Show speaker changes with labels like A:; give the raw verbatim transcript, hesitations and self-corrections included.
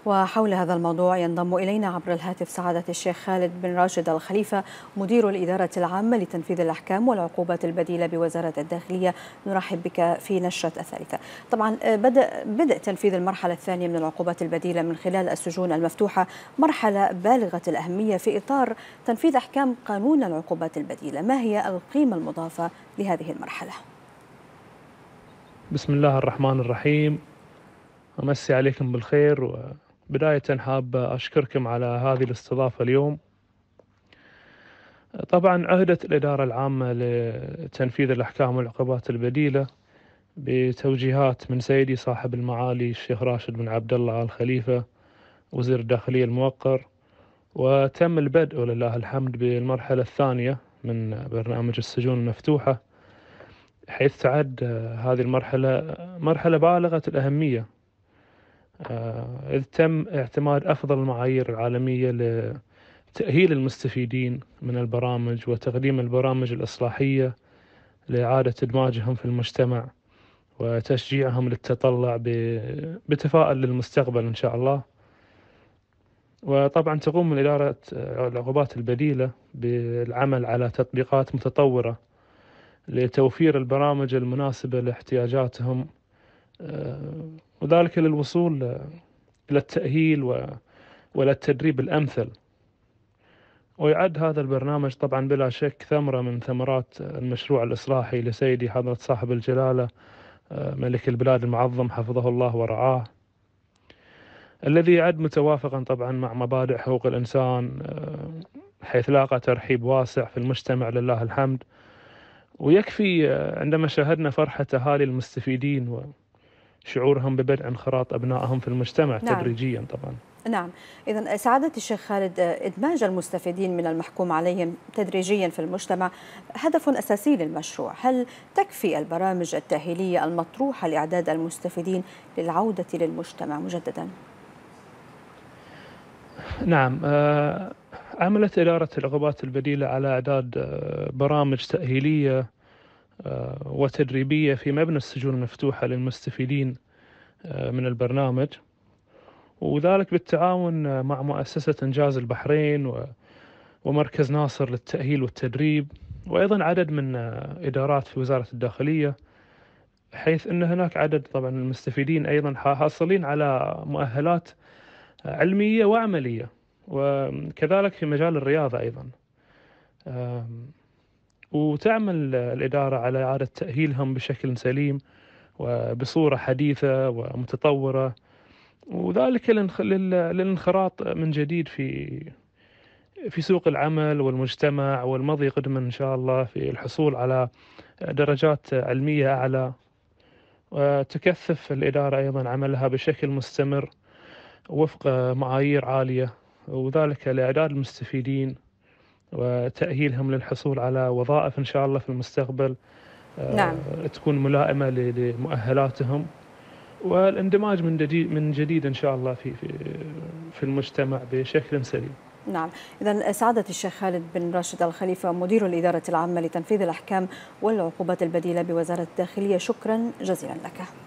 A: وحول هذا الموضوع ينضم إلينا عبر الهاتف سعادة الشيخ خالد بن راشد الخليفة، مدير الإدارة العامة لتنفيذ الأحكام والعقوبات البديلة بوزارة الداخلية. نرحب بك في نشرة الثالثة. طبعا بدأ بدء تنفيذ المرحلة الثانية من العقوبات البديلة من خلال السجون المفتوحة مرحلة بالغة الأهمية في إطار تنفيذ أحكام قانون العقوبات البديلة. ما هي القيمة المضافة لهذه المرحلة؟
B: بسم الله الرحمن الرحيم. أمسي عليكم بالخير، وبداية حاب أشكركم على هذه الاستضافة اليوم. طبعا عهدت الإدارة العامة لتنفيذ الأحكام والعقوبات البديلة بتوجيهات من سيدي صاحب المعالي الشيخ راشد بن عبد الله آل خليفة وزير الداخلية الموقر، وتم البدء ولله الحمد بالمرحلة الثانية من برنامج السجون المفتوحة، حيث تعد هذه المرحلة مرحلة بالغة الأهمية، إذ تم اعتماد أفضل المعايير العالمية لتأهيل المستفيدين من البرامج وتقديم البرامج الإصلاحية لإعادة إدماجهم في المجتمع وتشجيعهم للتطلع بتفاؤل للمستقبل إن شاء الله. وطبعا تقوم من إدارة العقوبات البديلة بالعمل على تطبيقات متطورة لتوفير البرامج المناسبة لاحتياجاتهم، وذلك للوصول إلى التأهيل وإلى التدريب الأمثل. ويعد هذا البرنامج طبعا بلا شك ثمرة من ثمرات المشروع الإصلاحي لسيدي حضرة صاحب الجلالة ملك البلاد المعظم حفظه الله ورعاه، الذي يعد متوافقا طبعا مع مبادئ حقوق الإنسان، حيث لاقى ترحيب واسع في المجتمع لله الحمد. ويكفي عندما شاهدنا فرحة أهالي المستفيدين وشعورهم ببدء انخراط أبنائهم في المجتمع
A: نعم.
B: تدريجيا طبعا.
A: نعم، إذا سعادة الشيخ خالد، إدماج المستفيدين من المحكوم عليهم تدريجيا في المجتمع هدف أساسي للمشروع. هل تكفي البرامج التأهيلية المطروحة لإعداد المستفيدين للعودة للمجتمع مجددا؟
B: نعم، عملت إدارة العقوبات البديلة على إعداد برامج تأهيلية وتدريبية في مبنى السجون المفتوحة للمستفيدين من البرنامج، وذلك بالتعاون مع مؤسسة إنجاز البحرين ومركز ناصر للتأهيل والتدريب، وأيضا عدد من إدارات في وزارة الداخلية، حيث أن هناك عدد طبعا المستفيدين أيضا حاصلين على مؤهلات علمية وعملية، وكذلك في مجال الرياضة أيضا. وتعمل الإدارة على إعادة تأهيلهم بشكل سليم وبصورة حديثة ومتطورة، وذلك للانخراط من جديد في في سوق العمل والمجتمع، والمضي قدما إن شاء الله في الحصول على درجات علمية أعلى. وتكثف الإدارة أيضا عملها بشكل مستمر وفق معايير عالية، وذلك لإعداد المستفيدين وتأهيلهم للحصول على وظائف إن شاء الله في المستقبل
A: نعم.
B: تكون ملائمة لمؤهلاتهم، والاندماج من جديد من جديد إن شاء الله في في في المجتمع بشكل سليم.
A: نعم، إذا سعادة الشيخ خالد بن راشد الخليفة، مدير الإدارة العامة لتنفيذ الأحكام والعقوبات البديلة بوزارة الداخلية، شكرا جزيلا لك.